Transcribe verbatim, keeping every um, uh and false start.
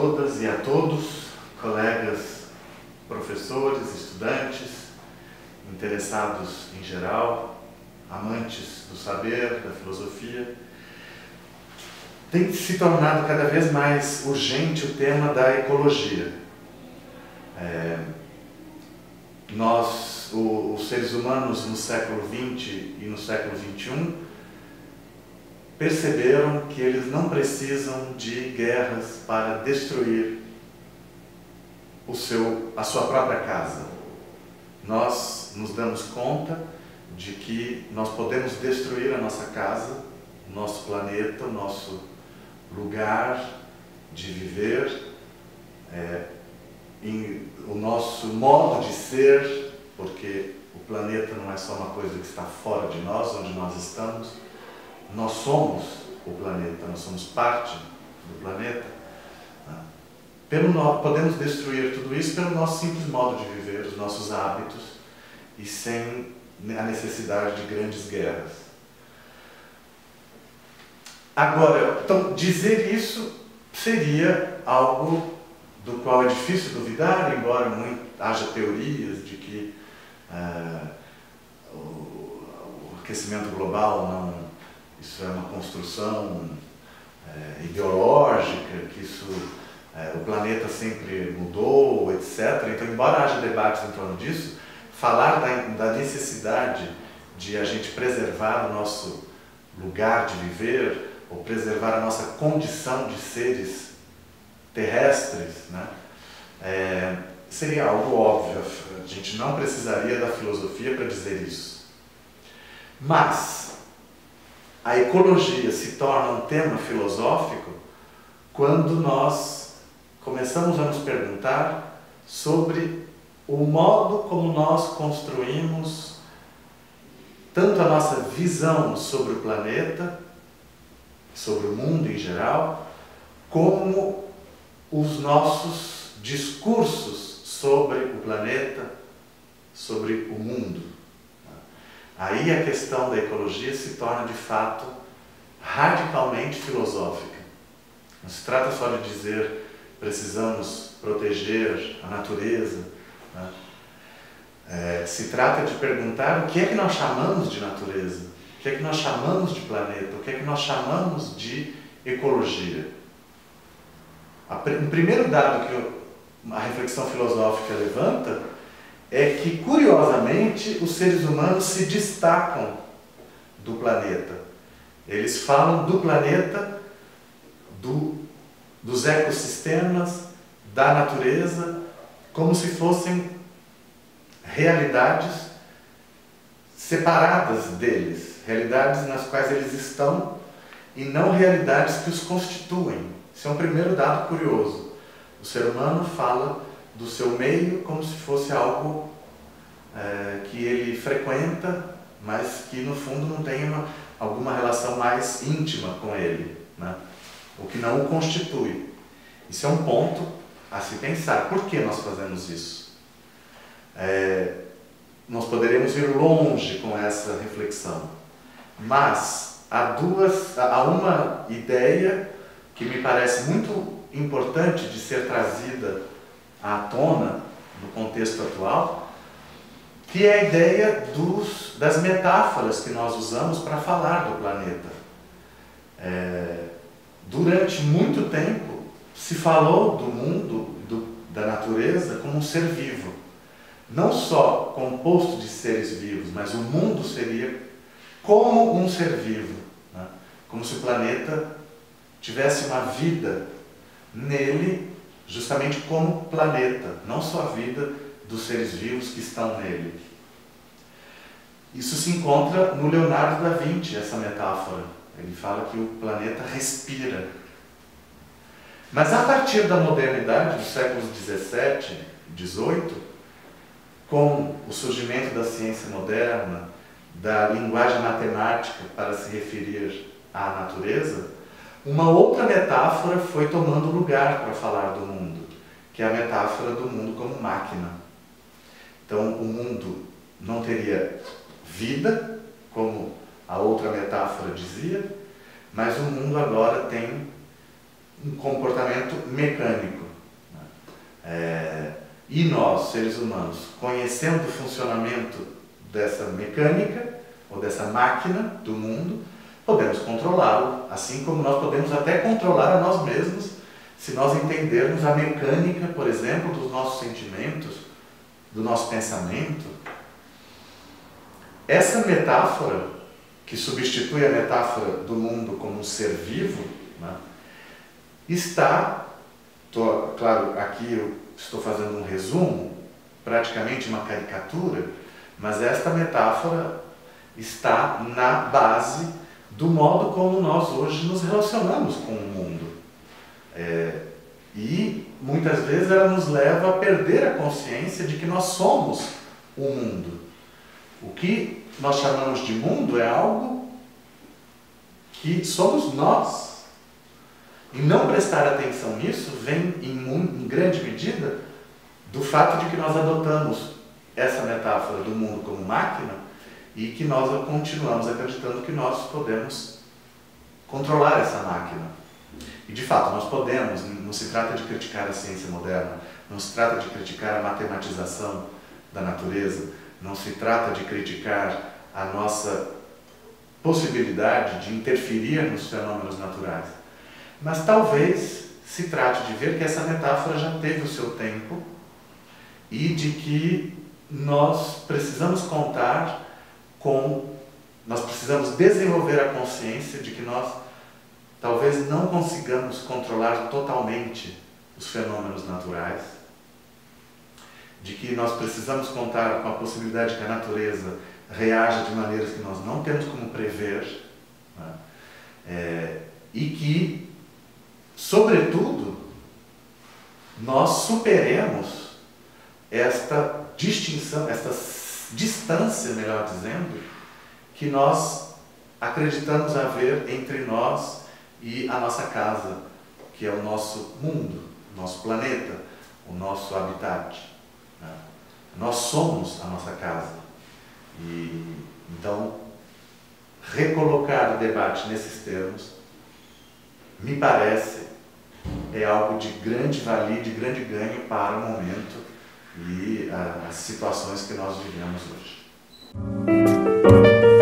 todas e a todos, colegas, professores, estudantes, interessados em geral, amantes do saber, da filosofia. Tem se tornado cada vez mais urgente o tema da ecologia. É, nós, o, os seres humanos no século vinte e no século vinte e um, perceberam que eles não precisam de guerras para destruir o seu, a sua própria casa. Nós nos damos conta de que nós podemos destruir a nossa casa, o nosso planeta, o nosso lugar de viver, é, em, o nosso modo de ser, porque o planeta não é só uma coisa que está fora de nós, onde nós estamos. Nós somos o planeta, nós somos parte do planeta. Pelo no... Podemos destruir tudo isso pelo nosso simples modo de viver, os nossos hábitos, e sem a necessidade de grandes guerras. Agora, então, dizer isso seria algo do qual é difícil duvidar, embora muito, haja teorias de que uh, o, o aquecimento global não... Isso é uma construção é, ideológica, que isso, é, o planeta sempre mudou, etcétera. Então, embora haja debates em torno disso, falar da, da necessidade de a gente preservar o nosso lugar de viver, ou preservar a nossa condição de seres terrestres, né, é, seria algo óbvio. A gente não precisaria da filosofia para dizer isso. Mas a ecologia se torna um tema filosófico quando nós começamos a nos perguntar sobre o modo como nós construímos tanto a nossa visão sobre o planeta, sobre o mundo em geral, como os nossos discursos sobre o planeta, sobre o mundo. Aí a questão da ecologia se torna, de fato, radicalmente filosófica. Não se trata só de dizer precisamos proteger a natureza, né? É, se trata de perguntar o que é que nós chamamos de natureza, o que é que nós chamamos de planeta, o que é que nós chamamos de ecologia. O primeiro dado que a reflexão filosófica levanta é que, curiosamente, os seres humanos se destacam do planeta. Eles falam do planeta, do, dos ecossistemas, da natureza, como se fossem realidades separadas deles, realidades nas quais eles estão e não realidades que os constituem. Isso é um primeiro dado curioso. O ser humano fala do seu meio como se fosse algo é, que ele frequenta, mas que no fundo não tem uma, alguma relação mais íntima com ele, né? O que não o constitui. Isso é um ponto a se pensar. Por que nós fazemos isso? É, nós poderemos ir longe com essa reflexão, mas há, duas, há uma ideia que me parece muito importante de ser trazida à tona no contexto atual, que é a ideia dos, das metáforas que nós usamos para falar do planeta. É, durante muito tempo se falou do mundo, do, da natureza, como um ser vivo. Não só composto de seres vivos, mas o mundo seria como um ser vivo, né? Como se o planeta tivesse uma vida nele, justamente como planeta, não só a vida dos seres vivos que estão nele. Isso se encontra no Leonardo da Vinci, essa metáfora. Ele fala que o planeta respira. Mas a partir da modernidade, dos séculos dezessete, dezoito, com o surgimento da ciência moderna, da linguagem matemática para se referir à natureza, uma outra metáfora foi tomando lugar para falar do mundo, que é a metáfora do mundo como máquina. Então, o mundo não teria vida, como a outra metáfora dizia, mas o mundo agora tem um comportamento mecânico. É, e nós, seres humanos, conhecendo o funcionamento dessa mecânica, ou dessa máquina do mundo, podemos controlá-lo, assim como nós podemos até controlar a nós mesmos, se nós entendermos a mecânica, por exemplo, dos nossos sentimentos, do nosso pensamento. Essa metáfora, que substitui a metáfora do mundo como um ser vivo, né, está, tô, claro, aqui eu estou fazendo um resumo, praticamente uma caricatura, mas esta metáfora está na base do modo como nós hoje nos relacionamos com o mundo. É, e muitas vezes ela nos leva a perder a consciência de que nós somos o mundo. O que nós chamamos de mundo é algo que somos nós. E não prestar atenção nisso vem em, em grande medida do fato de que nós adotamos essa metáfora do mundo como máquina e que nós continuamos acreditando que nós podemos controlar essa máquina. E de fato nós podemos, não se trata de criticar a ciência moderna, não se trata de criticar a matematização da natureza, não se trata de criticar a nossa possibilidade de interferir nos fenômenos naturais. Mas talvez se trate de ver que essa metáfora já teve o seu tempo e de que nós precisamos contar com, nós precisamos desenvolver a consciência de que nós talvez não consigamos controlar totalmente os fenômenos naturais, de que nós precisamos contar com a possibilidade que a natureza reaja de maneiras que nós não temos como prever, né? É, e que, sobretudo, nós superemos esta distinção, esta distância, melhor dizendo, que nós acreditamos haver entre nós e a nossa casa, que é o nosso mundo, o nosso planeta, o nosso habitat. Né? Nós somos a nossa casa. E, então, recolocar o debate nesses termos, me parece, é algo de grande valia, de grande ganho para o momento e a, as situações que nós vivemos hoje.